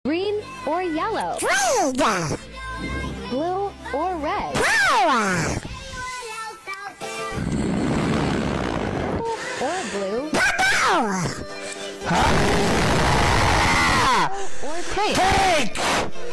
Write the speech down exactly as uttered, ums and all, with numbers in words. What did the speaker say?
Green or yellow? Green. Blue or red? Blue. Purple or blue? Purple. Or pink? Pink.